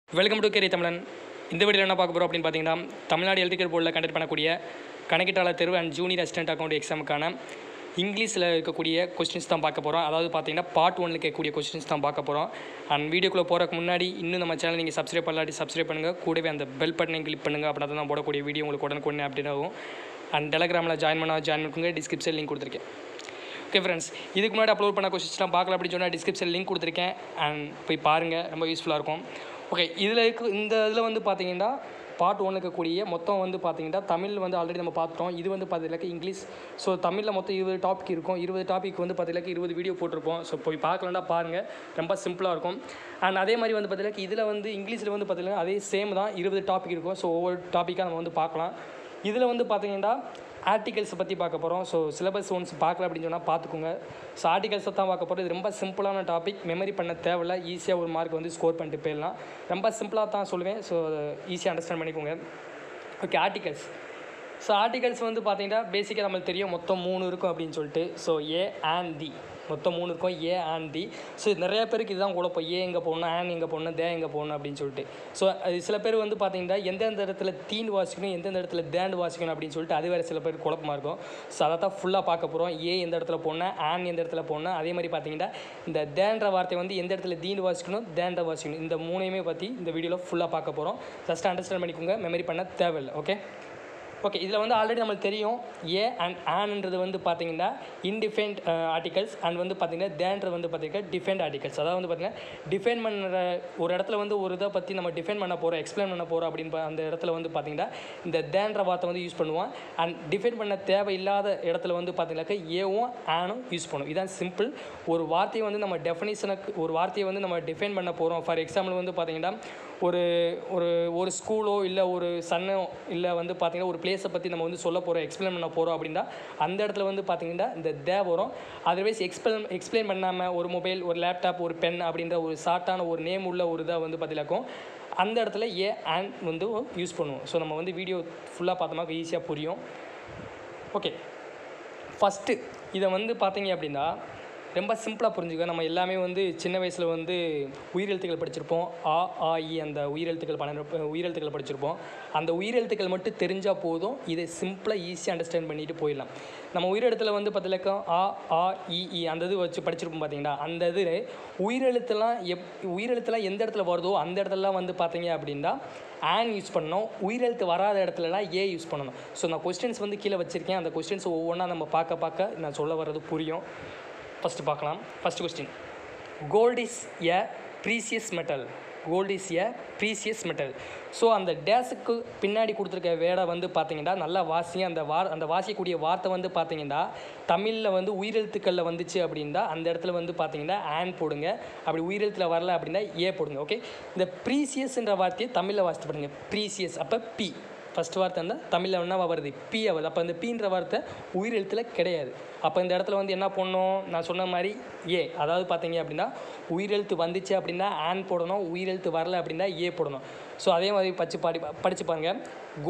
Welcome to carry தமிழன். இந்த வீடியோவில் என்ன பார்க்க போகிறோம் அப்படின்னு பார்த்தீங்கன்னா, தமிழ்நாடு எலக்ட்ரிக்கல் போர்டில் கண்டக்ட் பண்ணக்கூடிய கணக்கீட்டாளர் தேர்வு அண்ட் ஜூனியர் அசிஸ்டன்ட் அக்கௌண்ட் எக்ஸாமுக்கான இங்கிலீஷில் இருக்கக்கூடிய கொஸ்டின்ஸ் தான் பார்க்க போகிறோம். அதாவது பார்த்தீங்கன்னா பார்ட் 1 இருக்கக்கூடிய கொஸ்டின்ஸ் தான் பார்க்க போகிறோம். அண்ட் வீடியோக்குள்ளே போகிறதுக்கு முன்னாடி இன்னும் நம்ம சேனல் நீங்கள் சப்ஸ்கிரைப் பண்ணலாட்டி சப்ஸ்கிரைப் பண்ணுங்கள். கூடவே அந்த பெல் பட்டனை கிளிக் பண்ணுங்கள். அப்படின்னா தான் போடக்கூடிய வீடியோ உங்களுக்கு உடனுக்குடனே அப்டேட் ஆகும். அண்ட் டெலகிராமில் ஜாயின் பண்ணிக்கோங்க. டிஸ்கிரிப்ஷன் லிங்க் கொடுத்துருக்கேன். ஓகே ஃப்ரெண்ட்ஸ், இதுக்கு முன்னாடி அப்லோட் பண்ண கொஸ்டின்ஸ்லாம் பார்க்கலாம் அப்படின்னு சொன்னால் டிஸ்கிரிப்ஷன் லிங்க் கொடுத்துருக்கேன். அண்ட் போய் பாருங்கள், ரொம்ப யூஸ்ஃபுல்லாக இருக்கும். ஓகே, இந்த இதில் வந்து பார்த்தீங்கன்னா பார்ட் 1 இருக்கக்கூடிய மொத்தம் வந்து பார்த்தீங்கன்னா தமிழ் வந்து ஆல்ரெடி நம்ம பார்த்துட்டோம். இது வந்து பார்த்தீங்கன்னா இங்கிலீஷ். ஸோ தமிழில் மொத்தம் 20 டாபிக் இருக்கும். 20 டாபிக் வந்து பார்த்தீங்கன்னா 20 வீடியோ போட்டிருப்போம். ஸோ போய் பார்க்கலாம்னா பாருங்கள், ரொம்ப சிம்பிளாக இருக்கும். அண்ட் அதே மாதிரி வந்து பார்த்தீங்கன்னா இதில் வந்து இங்கிலீஷில் வந்து பார்த்தீங்கன்னா அதே சேம் தான், 20 டாபிக் இருக்கும். ஸோ ஒவ்வொரு டாப்பிக்காக நம்ம வந்து பார்க்கலாம். இதில் வந்து பார்த்தீங்கன்னா ஆர்டிகல்ஸை பற்றி பார்க்க போகிறோம். ஸோ சிலபஸ் ஒன்ஸ் பார்க்கல அப்படின்னு சொன்னால் பார்த்துக்கோங்க. ஸோ ஆர்டிகல்ஸை தான் பார்க்க போகிறோம். இது ரொம்ப சிம்பிளான டாபிக், மெமரி பண்ண தேவையில்லை. ஈஸியாக ஒரு மார்க் வந்து ஸ்கோர் பண்ணிட்டு போயிடலாம். ரொம்ப சிம்பிளாக தான் சொல்லுவேன். ஸோ ஈஸியாக அண்டர்ஸ்டாண்ட் பண்ணிக்கோங்க. Okay, articles. ஸோ ஆர்டிகல்ஸ் வந்து பார்த்தீங்கன்னா பேசிக்காக நம்மளுக்கு தெரியும் மொத்தம் 3 இருக்கும் அப்படின்னு சொல்லிட்டு. ஸோ ஏ அண்ட் தி மொத்தம் 3 இருக்கும், ஏ அண்ட் தி. ஸோ நிறைய பேருக்கு இதுதான் குழப்பம், ஏ எங்கே போடணும், ஆன் எங்கே போடணும், தே எங்கே போடணும் அப்படின்னு சொல்லிட்டு. ஸோ அது சில பேர் வந்து பார்த்தீங்கன்னா எந்தெந்த இடத்துல தீன் வாசிக்கணும், எந்தெந்த இடத்துல தேண்ட் வாசிக்கணும் அப்படின்னு சொல்லிட்டு அது வேறு சில பேர் குழப்பமாக இருக்கும். ஸோ அதை தான் ஃபுல்லாக பார்க்க போகிறோம். ஏ எந்த இடத்துல போடணும், ஆன் எந்த இடத்துல போடணும், அதே மாதிரி பார்த்தீங்கன்னா இந்த தேன்ற வார்த்தை வந்து எந்த இடத்துல தீன் வாசிக்கணும், தேண்ட வாசிக்கணும், இந்த 3ஐயுமே பற்றி இந்த வீடியோவில் ஃபுல்லாக பார்க்க போகிறோம். ஜஸ்ட் அண்டர்ஸ்டாண்ட் பண்ணிக்கோங்க, மெமரி பண்ண தேவையில்லை. ஓகே, இதில் வந்து ஆல்ரெடி நம்மளுக்கு தெரியும் ஏ அண்ட் ஆன்ன்றது வந்து பார்த்தீங்கன்னா இன்டிஃபைன்ட் ஆர்டிகல்ஸ். அண்ட் வந்து பார்த்தீங்கன்னா தேன்றது வந்து பார்த்தீங்கன்னா டிஃபைன்ட் ஆர்டிகல்ஸ். அதாவது வந்து பார்த்தீங்கன்னா டிஃபைன் பண்ணுற ஒரு இடத்துல வந்து ஒரு இதை பற்றி நம்ம டிஃபைன் பண்ண போகிறோம், எக்ஸ்பிளைன் பண்ண போகிறோம் அப்படின்னு அந்த இடத்துல வந்து பார்த்தீங்கன்னா இந்த தேன்ற வார்த்தை வந்து யூஸ் பண்ணுவோம். அண்ட் டிஃபைன் பண்ண தேவையில்லாத இடத்துல வந்து பார்த்தீங்கன்னாக்கா ஏவும் ஆனும் யூஸ் பண்ணுவோம். இதுதான் சிம்பிள். ஒரு வார்த்தையை வந்து நம்ம டெஃபினிஷனுக்கு ஒரு வார்த்தையை வந்து நம்ம டிஃபைன் பண்ண போகிறோம். ஃபார் எக்ஸாம்பிள் வந்து பார்த்தீங்கன்னா ஒரு ஒரு ஒரு ஸ்கூலோ இல்லை ஒரு சன்னோ இல்லை வந்து பார்த்தீங்கன்னா ஒரு பிளேஸை பற்றி நம்ம வந்து சொல்ல போகிறோம், எக்ஸ்பிளைன் பண்ண போகிறோம் அப்படின்னா அந்த இடத்துல வந்து பார்த்தீங்கன்னா இந்த தே வரும். அதர்வைஸ் எக்ஸ்பிளைன் பண்ணாமல் ஒரு மொபைல், ஒரு லேப்டாப், ஒரு பென் அப்படின்ற ஒரு ஷார்ட்டான ஒரு நேம் உள்ள ஒரு இதாக வந்து பார்த்தீங்கன்னாக்கும் அந்த இடத்துல ஏ அண்ட் வந்து யூஸ் பண்ணுவோம். ஸோ நம்ம வந்து வீடியோ ஃபுல்லாக பார்த்தோம்னா ஈஸியாக புரியும். ஓகே, ஃபஸ்ட்டு இதை வந்து பார்த்தீங்க அப்படின்னா ரொம்ப சிம்பிளாக புரிஞ்சுக்க. நம்ம எல்லாமே வந்து சின்ன வயசில் வந்து உயிரெழுத்துக்கள் படிச்சிருப்போம். ஆ ஆ இ அந்த உயிரெழுத்துக்கள் படிச்சிருப்போம். அந்த உயிரெழுத்துக்கள் மட்டும் தெரிஞ்சால் போதும், இதை சிம்பிளாக ஈஸியாக அண்டர்ஸ்டாண்ட் பண்ணிட்டு போயிடலாம். நம்ம உயிரெழுத்தில் வந்து பார்த்தீங்கன்னா ஆ ஆ இ அந்த இது வச்சு படிச்சிருப்போம் பார்த்தீங்கன்னா, அந்த இது உயிரெழுத்துலாம் எந்த இடத்துல வருதோ அந்த இடத்துலலாம் வந்து பார்த்தீங்க அப்படின்னா ஆன் யூஸ் பண்ணணும். உயிரெழுத்து வராத இடத்துலலாம் ஏ யூஸ் பண்ணணும். ஸோ நான் கொஸ்டின்ஸ் வந்து கீழே வச்சுருக்கேன். அந்த கொஸ்டின்ஸ் ஒவ்வொன்றா நம்ம பார்க்க நான் சொல்ல வர்றது புரியும். ஃபஸ்ட்டு பார்க்கலாம். First question, gold is a precious metal. Gold is a precious metal. So அந்த டேஸுக்கு பின்னாடி கொடுத்துருக்க வேடை வந்து பார்த்தீங்கன்னா நல்லா வாசிங்க. அந்த வாசிக்கக்கூடிய வார்த்தை வந்து பார்த்தீங்கன்னா தமிழில் வந்து உயிரெழுத்துக்களில் வந்துச்சு அப்படின்னா அந்த இடத்துல வந்து பார்த்தீங்கன்னா ஆன் போடுங்க. அப்படி உயிரெழுத்தில் வரல அப்படின்னா ஏ போடுங்க. ஓகே, இந்த ப்ரீசியஸ்ன்ற வார்த்தையை தமிழில் வாசித்து பாருங்க. ப்ரீசியஸ் அப்போ பி ஃபஸ்ட் வார்த்தை வந்து தமிழில் என்னவா வருது, பி ஆகுது. அப்போ அந்த பீன்ற வார்த்தை உயிரெழுத்தில் கிடையாது. அப்போ இந்த இடத்துல வந்து என்ன பண்ணணும், நான் சொன்ன மாதிரி ஏ. அதாவது பார்த்தீங்க அப்படின்னா உயிரெழுத்து வந்துச்சு அப்படின்னா ஆன் போடணும், உயிரெழுத்து வரல அப்படின்னா ஏ போடணும். ஸோ அதே மாதிரி படித்து பாருங்கள்.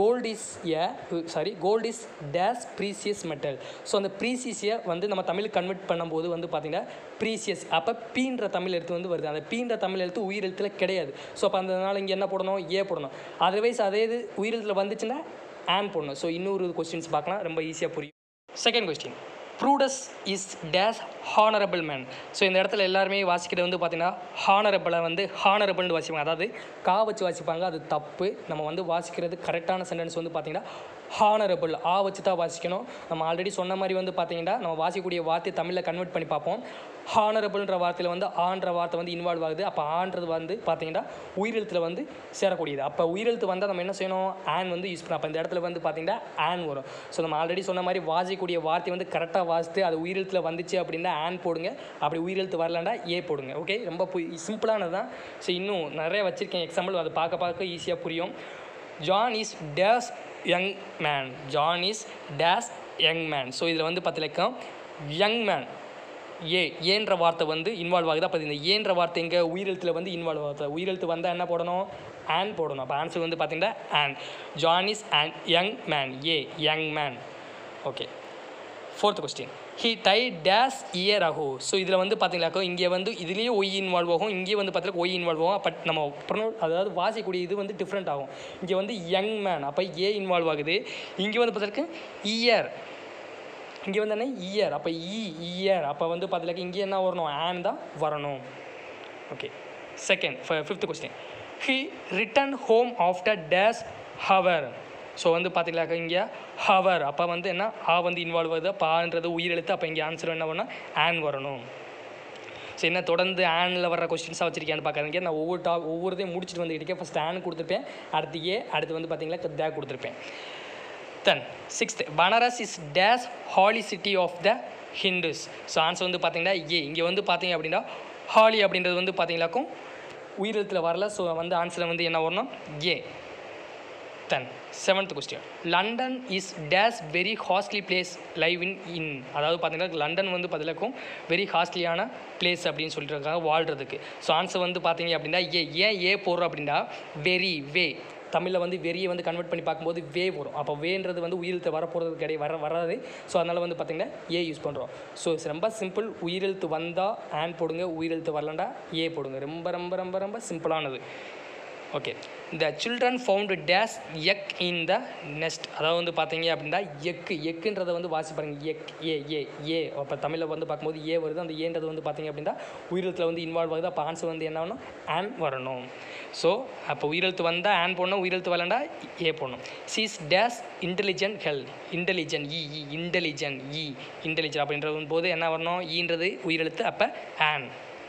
Gold is dash precious metal. So அந்த ப்ரீசியஸை வந்து நம்ம தமிழுக்கு கன்வெர்ட் பண்ணும்போது வந்து பார்த்திங்கன்னா ப்ரீசியஸ் அப்போ பீன்ற தமிழ் எழுத்து வந்து வருது. அந்த பீன்ற தமிழ் எழுத்து உயிரெழுத்தில் கிடையாது. ஸோ அப்போ அதனால் இங்கே என்ன போடணும், ஏ போடணும். அதர்வைஸ் அதே இது உயிரெழுத்தில் வந்துச்சுன்னா ஆன் போடணும். ஸோ இன்னொரு கொஸ்டின்ஸ் பார்க்கலாம், ரொம்ப ஈஸியாக புரியும். Second question, Brutus is dash honourable man. So இந்த இடத்துல எல்லாருமே வாசிக்கிறது வந்து பார்த்திங்கன்னா ஹானரபிளை வந்து ஹானரபிள்னு வாசிப்பாங்க. அதாவது கா வச்சு வாசிப்பாங்க, அது தப்பு. நம்ம வந்து வாசிக்கிறது கரெக்டான சென்டென்ஸ் வந்து பார்த்திங்கன்னா ஹானரபிள், ஆ வச்சு தான் வாசிக்கணும். நம்ம ஆல்ரெடி சொன்ன மாதிரி வந்து பார்த்திங்கன்னா நம்ம வாசிக்கக்கூடிய வார்த்தையை தமிழில் கன்வெர்ட் பண்ணி பார்ப்போம். ஹானரபிள்ன்ற வார்த்தையில் வந்து ஆன்ற வார்த்தை வந்து இன்வால்வ் ஆகுது. அப்போ ஆன்றது வந்து பார்த்திங்கன்னா உயிரெழுத்தில் வந்து சேரக்கூடியது. அப்போ உயிரெழுத்து வந்தால் நம்ம என்ன செய்யணும், ஆன் வந்து யூஸ் பண்ணணும். அப்போ இந்த இடத்துல வந்து பார்த்திங்கன்னா ஆன் வரும். ஸோ நம்ம ஆல்ரெடி சொன்ன மாதிரி வாசிக்கக்கூடிய வார்த்தை வந்து கரெக்டாக வாசித்து அது உயிரெழுத்தில் வந்துச்சு அப்படின்னா ஆன் போடுங்க. அப்படி உயிரெழுத்து வரலாண்டா ஏ போடுங்க. ஓகே, ரொம்ப சிம்பிளானது தான். ஸோ இன்னும் நிறைய வச்சுருக்கேன் எக்ஸாம்பிள், அது பார்க்க ஈஸியாக புரியும். John is dash young man. John is dash young man. So இதில் வந்து பார்த்தீங்கன்னா யங் மேன் ஏன்ற வார்த்தை வந்து இன்வால்வ் ஆகுது. அப்போ இந்த ஏன்ற வார்த்தை எங்கே உயிரெழுத்தில் வந்து இன்வால்வ் ஆகுது. உயிரெழுத்து வந்தால் என்ன போடணும், ஆன் போடணும். அப்போ ஆன்சர் வந்து பார்த்தீங்கன்னா an. John is and young man, young man. Okay, fourth question, he die dash year ago. So இதில் வந்து பார்த்தீங்கன்னாக்கோ இங்கே வந்து இதுலேயே ஒய் இன்வால்வ் ஆகும், இங்கே வந்து பார்த்தீங்கன்னா ஒய் இன்வால்வ் ஆகும். பட் நம்ம அதாவது வாசிக்கூடிய இது வந்து டிஃப்ரெண்ட் ஆகும். இங்கே வந்து யங் மேன், அப்போ ஏ இன்வால்வ் ஆகுது. இங்கே வந்து பார்த்தீங்கன்னா இயர், இங்கே வந்து என்ன இயர், அப்போ இயர், அப்போ வந்து பார்த்தீங்கன்னா இங்கே என்ன வரணும், ஆன் தான் வரணும். Okay, fifth question. He return home after dash hour. So வந்து பார்த்தீங்கன்னாக்கா இங்கே ஹவர், அப்போ வந்து என்ன வந்து இன்வால்வ் ஆகுது, பான்றது உயிரெழுத்து, அப்போ இங்கே ஆன்சர் என்ன பண்ணால் ஆன் வரணும். ஸோ என்ன தொடர்ந்து ஆனில் வர கொஸ்டின்ஸாக வச்சுருக்கேன்னு பார்க்காதீங்க. நான் ஒவ்வொருத்தையும் முடிச்சுட்டு வந்துக்கிட்டே ஃபஸ்ட் ஆன் கொடுத்துருப்பேன், அடுத்து ஏ, அடுத்து வந்து பார்த்தீங்கன்னா தே கொடுத்துருப்பேன். Then 6th, Banaras is dash holy city of the Hindus. So answer வந்து பார்த்தீங்கன்னா ஏ. இங்கே வந்து பார்த்தீங்க அப்படின்னா ஹாலி அப்படின்றது வந்து பார்த்தீங்கன்னாக்கும் உயிரெழுத்தில் வரல. ஸோ வந்து ஆன்சரில் வந்து என்ன வரணும், a. Then 7th question. London is dash very costly place live in. அதாவது பார்த்தீங்கன்னா லண்டன் வந்து பார்த்தீங்கன்னாக்கும் வெரி காஸ்ட்லியான பிளேஸ் அப்படின்னு சொல்லியிருக்காங்க வாழ்கிறதுக்கு. ஸோ ஆன்சர் வந்து பார்த்தீங்க அப்படின்னா ஏ. ஏன் ஏ போடுறோம் அப்படின்னா வெரி வே, தமிழில் வந்து வெறியை வந்து கன்வெர்ட் பண்ணி பார்க்கும்போது வே வரும். அப்போ வேன்றது வந்து உயிரெழுத்து வரப்போகிறது வராது. ஸோ அதனால் வந்து பார்த்திங்கன்னா ஏ யூஸ் பண்ணுறோம். ஸோ ரொம்ப சிம்பிள். உயிரெழுத்து வந்தால் ஆன் போடுங்க, உயிரெழுத்து வரலண்டா ஏ போடுங்க. ரொம்ப ரொம்ப ரொம்ப ரொம்ப சிம்பிளானது. ஓகே, இந்த children found dash egg in the nest. அதாவது வந்து பார்த்தீங்க அப்படின்னா எக்குன்றதை வந்து வாசி பாருங்க, எக் ஏ. அப்போ தமிழில் வந்து பார்க்கும்போது ஏ வருது, அந்த ஏன்றது வந்து பார்த்தீங்க அப்படின்னா உயிரெழுத்தில் வந்து இன்வால்வ் ஆகுது. அப்போ ஆன்சர் வந்து என்ன வரணும், ஆன் வரணும். ஸோ அப்போ உயிரெழுத்து வந்தால் ஆன் போடணும், உயிரெழுத்து வரலண்டா ஏ போடணும். She's dash intelligent health. Intelligent intelligent அப்படின்றது போது என்ன வரணும், ஈன்றது உயிரெழுத்து, அப்போ an.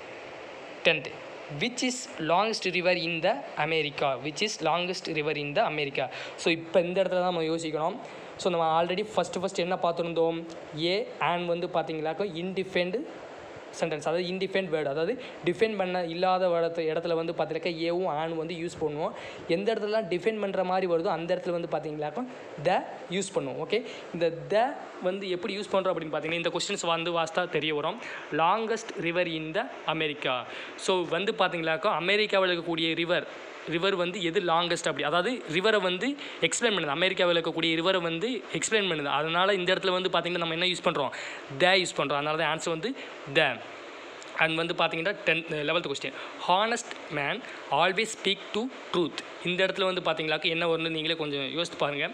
10th, which is longest river in the America. which is longest river in the America. So இப்போ இந்த இடத்துல தான் நம்ம யோசிக்கணும். ஸோ நம்ம ஆல்ரெடி ஃபஸ்ட்டு என்ன பார்த்துருந்தோம், ஏ ஆன் வந்து பார்த்தீங்கன்னாக்கா இன்டிஃபெண்ட் சென்டென்ஸ், அதாவது இன்டிஃபெண்ட் வேர்டு, அதாவது டிஃபெண்ட் பண்ண இல்லாத இடத்துல வந்து பார்த்தீங்கன்னாக்கா ஏவும் ஆன் வந்து யூஸ் பண்ணுவோம். எந்த இடத்துலலாம் டிஃபெண்ட் பண்ணுற மாதிரி வருதோ அந்த இடத்துல வந்து பார்த்தீங்கன்னாக்கா த யூஸ் பண்ணுவோம். ஓகே, இந்த த வந்து எப்படி யூஸ் பண்ணுறோம் அப்படின்னு பார்த்தீங்கன்னா இந்த கொஸ்டின்ஸ் வந்து வாஸ்தா தெரிய வரும். Longest river in the America. So வந்து பார்த்தீங்கன்னாக்கா அமெரிக்காவில் இருக்கக்கூடிய ரிவர் வந்து எது லாங்கஸ்ட் அப்படி, அதாவது ரிவரை வந்து எக்ஸ்பிளைன் பண்ணுது. அமெரிக்காவில் இருக்கக்கூடிய ரிவரை வந்து எக்ஸ்பிளைன் பண்ணுது. அதனால் இந்த இடத்துல வந்து பார்த்திங்கன்னா நம்ம என்ன யூஸ் பண்ணுறோம், த யூஸ் பண்ணுறோம். அதனால தான் ஆன்சர் வந்து த. அண்ட் வந்து பார்த்தீங்கன்னா 11th question. Honest man always speak to truth. இந்த இடத்துல வந்து பார்த்தீங்களாக்கு என்ன வரும்னு நீங்களே கொஞ்சம் யோசித்து பாருங்கள்.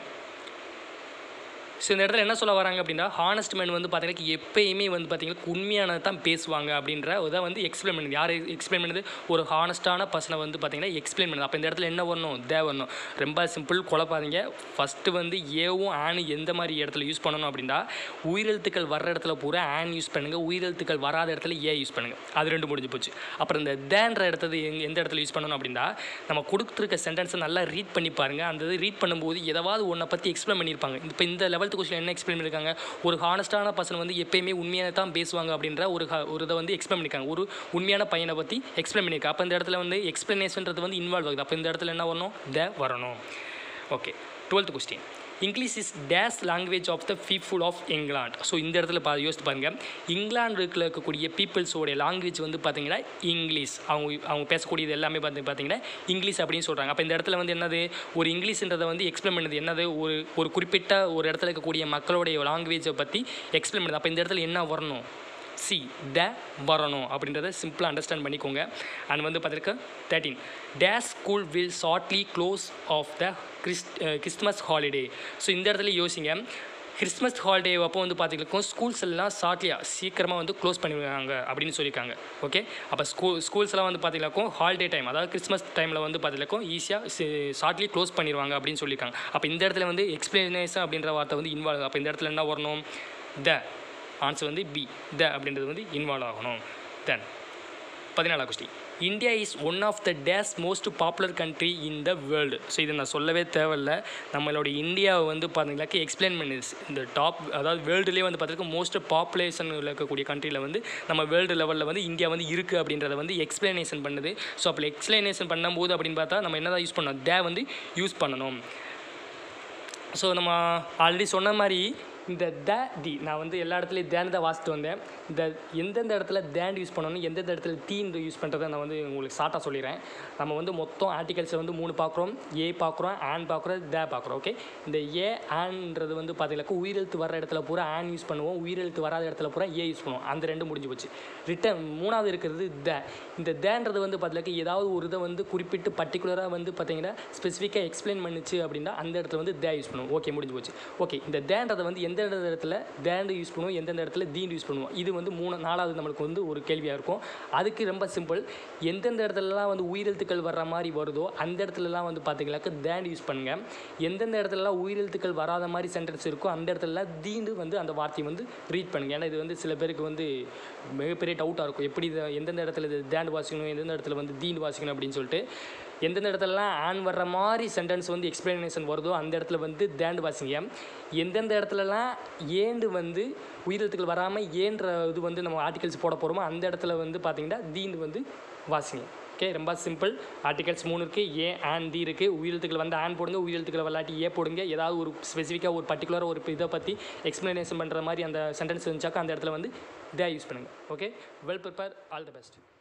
ஸோ இந்த இடத்துல என்ன சொல்ல வராங்க அப்படின்னா ஹானஸ்ட் மேன் வந்து பார்த்தீங்கன்னா எப்பயுமே வந்து பார்த்தீங்கன்னா உண்மையானது தான் பேசுவாங்க அப்படின்ற இதை வந்து எக்ஸ்பிளைன் பண்ணுது. யார் எக்ஸ்பிளைன் பண்ணுது, ஒரு ஹானஸ்ட்டான பர்சனை வந்து பார்த்தீங்கன்னா எக்ஸ்பிளைன் பண்ணுது. அப்போ இந்த இடத்துல என்ன வரணும், தே வரணும். ரொம்ப சிம்பிள், குழப்பாதீங்க. ஃபஸ்ட்டு வந்து ஏவும் ஆன் எந்த மாதிரி இடத்துல யூஸ் பண்ணணும் அப்படின்னா உயிரெழுத்துக்கள் வர்ற இடத்துல பூரா ஆன் யூஸ் பண்ணுங்கள், உயிரெழுத்துக்கள் வராத இடத்துல ஏ யூஸ் பண்ணுங்கள். அது ரெண்டு முடிஞ்சு போச்சு. அப்புறம் இந்த தேன்ற இடத்துல எந்த இடத்துல யூஸ் பண்ணணும் அப்படின்னா நம்ம கொடுத்துருக்க சென்டென்ஸை நல்லா ரீட் பண்ணி பாருங்கள். அந்த இது ரீட் பண்ணும்போது ஏதாவது ஒன்றை பற்றி எக்ஸ்பிளைன் பண்ணியிருப்பாங்க. இப்போ இந்த லெவல் கொஸ்டின் என்ன எக்ஸ்பிளைன் பண்ணியிருக்காங்க, ஒரு ஹானஸ்டான பர்சன் வந்து எப்பயுமே உண்மையான தான் பேசுவாங்க அப்படின்ற ஒரு இதை வந்து எக்ஸ்பிளைன் பண்ணியிருக்காங்க. ஒரு உண்மையான பையனை பற்றி எக்ஸ்பிளைன் பண்ணியிருக்காங்க. அப்போ இந்த இடத்துல வந்து எக்ஸ்பிளனேஷன்றது வந்து இன்வால்வ் ஆகுது. அப்போ இந்த இடத்துல என்ன வரணும், த வரணும். Okay, 12th question. English is dash language of the people of England. So இந்த இடத்துல யோசித்து பாருங்கள், இங்கிலாந்துல இருக்கக்கூடிய பீப்புள்ஸோடைய லாங்குவேஜ் வந்து பார்த்தீங்கன்னா இங்கிலீஷ். அவங்க பேசக்கூடியது எல்லாமே பார்த்தீங்கன்னா இங்கிலீஷ் அப்படின்னு சொல்கிறாங்க. அப்போ இந்த இடத்துல வந்து என்னது, ஒரு இங்கிலீஷ்ன்றதை வந்து எக்ஸ்பிளைன் பண்ணுது. என்னது, ஒரு குறிப்பிட்ட ஒரு இடத்துல இருக்கக்கூடிய மக்களுடைய லாங்குவேஜை பற்றி எக்ஸ்பிளைன் பண்ணுது. அப்போ இந்த இடத்துல என்ன வரணும், சி த வரணும் அப்படின்றத சிம்பிளாக அண்டர்ஸ்டாண்ட் பண்ணிக்கோங்க. அண்ட் வந்து பார்த்துருக்க 13 days school will shortly close of the Christmas holiday. So இந்த இடத்துல யோசிங்க, கிறிஸ்மஸ் ஹாலிடே அப்போ வந்து பார்த்திங்கன்னா ஸ்கூல்ஸ் எல்லாம் சீக்கிரமாக வந்து க்ளோஸ் பண்ணிடுவாங்க அப்படின்னு சொல்லியிருக்காங்க. ஓகே, அப்போ ஸ்கூல்ஸ் எல்லாம் வந்து பார்த்திங்கனாக்கும் ஹாலிடே டைம், அதாவது கிறிஸ்மஸ் டைமில் வந்து பார்த்திங்கனாக்கும் ஈஸியாக ஷார்ட்லி க்ளோஸ் பண்ணிடுவாங்க அப்படின்னு சொல்லியிருக்காங்க. அப்போ இந்த இடத்துல வந்து எக்ஸ்பிளனேஷன் அப்படின்ற வார்த்தை வந்து இன்வால்வ். அப்போ இந்த இடத்துல என்ன வரணும், த. ஆன்சர் வந்து பி, த அப்படின்றது வந்து இன்வால்வ் ஆகணும். Then 14th question. India is one of the days most popular country in the world. So இதை நான் சொல்லவே தேவையில்லை. நம்மளோட இந்தியாவை வந்து பார்த்தீங்கன்னாக்கா எக்ஸ்பிளைன் பண்ணுது. இந்த டாப், அதாவது வேர்ல்டுலேயே வந்து பார்த்தீங்கன்னா மோஸ்ட் பாப்புலேஷன் இருக்கக்கூடிய கண்ட்ரியில் வந்து நம்ம வேர்ல்டு லெவலில் வந்து இந்தியா வந்து இருக்குது அப்படின்றத வந்து எக்ஸ்பிளனேஷன் பண்ணுது. ஸோ அப்போ எக்ஸ்பிளனேஷன் பண்ணும்போது அப்படின்னு பார்த்தா நம்ம என்ன தான் யூஸ் பண்ணணும், தே வந்து யூஸ் பண்ணணும். ஸோ நம்ம ஆல்ரெடி சொன்ன மாதிரி இந்த தி நான் வந்து எல்லா இடத்துலையும் தேன் தான் வாசிட்டு வந்தேன். இந்த எந்தெந்த இடத்துல தேன் யூஸ் பண்ணணும், எந்தெந்த இடத்துல தீந்து யூஸ் பண்ணுறதை நான் வந்து உங்களுக்கு ஷார்ட்டாக சொல்லிடுறேன். நம்ம வந்து மொத்தம் ஆர்டிகல்ஸை வந்து 3 பார்க்குறோம். ஏ பார்க்குறோம், ஆன் பார்க்குறோம், பார்க்குறோம். ஓகே, இந்த ஏ ஆன்றது வந்து பார்த்தீங்கன்னாக்கா உயிரெழுத்து வர இடத்துல பூரா ஆன் யூஸ் பண்ணுவோம், உயிரெழுத்து வராத இடத்துல பூரா ஏ யூஸ் பண்ணுவோம். அந்த 2 முடிஞ்சு போச்சு. ரிட்டன் 3வது இருக்கிறது இந்த தேன்றது வந்து பார்த்தீங்கன்னாக்கா ஏதாவது ஒரு இதை வந்து குறிப்பிட்டு பர்டிகுலராக வந்து பார்த்தீங்கன்னா ஸ்பெசிஃபிக்காக எக்ஸ்பிளைன் பண்ணுச்சு அப்படின்னா அந்த இடத்துல வந்து யூஸ் பண்ணுவோம். ஓகே, முடிஞ்சு போச்சு. ஓகே, இந்த தேன்றதை வந்து எந்தெந்த இடத்துல தேண்டு யூஸ் பண்ணுவோம், எந்தெந்த இடத்துல தீண்டு யூஸ் பண்ணுவோம், இது வந்து 4வது நம்மளுக்கு வந்து ஒரு கேள்வியாக இருக்கும். அதுக்கு ரொம்ப சிம்பிள். எந்தெந்த இடத்துலலாம் வந்து உயிரெழுத்துக்கள் வர்ற மாதிரி வருதோ அந்த இடத்துலலாம் வந்து பார்த்தீங்கன்னாக்கா தேண்டு யூஸ் பண்ணுங்கள். எந்தெந்த இடத்துலலாம் உயிரெழுத்துக்கள் வராத மாதிரி சென்டென்ஸ் இருக்கோ அந்த இடத்துலலாம் தீண்டு வந்து அந்த வார்த்தையை வந்து ரீட் பண்ணுங்கள். ஏன்னா இது வந்து சில பேருக்கு வந்து மிகப்பெரிய டவுட்டாக இருக்கும். எப்படி எந்தெந்த இடத்துல தேண்டு வாசிக்கணும், எந்தெந்த இடத்துல வந்து தீண்டு வாசிக்கணும் அப்படின்னு சொல்லிட்டு. எந்தெந்த இடத்துலலாம் ஆன் வர்ற மாதிரி சென்டென்ஸ் வந்து எக்ஸ்பிளனேஷன் வருதோ அந்த இடத்துல வந்து தேண்டு வாசிங்க. எந்தெந்த இடத்துலலாம் ஏண்டு வந்து உயிரெழுத்துக்கள் வராமல் ஏன்ற இது வந்து நம்ம ஆர்டிகல்ஸ் போட போகிறோமோ அந்த இடத்துல வந்து பார்த்திங்கன்னா தீண்டு வந்து வாசிங்க. ஓகே, ரொம்ப சிம்பிள். ஆர்டிகல்ஸ் 3 இருக்குது. ஏ ஆன் தி இருக்குது. உயிரெழுத்துக்கள் வந்து ஆன் போடுங்க, உயிரெழுத்துக்களை விளையாட்டி ஏ போடுங்க. ஏதாவது ஒரு ஸ்பெசிஃபிக்காக ஒரு பர்டிகுலராக ஒரு இதை பற்றி எக்ஸ்பிளனேஷன் பண்ணுற மாதிரி அந்த சென்டென்ஸ் இருந்துச்சாக்கா அந்த இடத்துல வந்து யூஸ் பண்ணுங்கள். Okay, well prepare. All the best.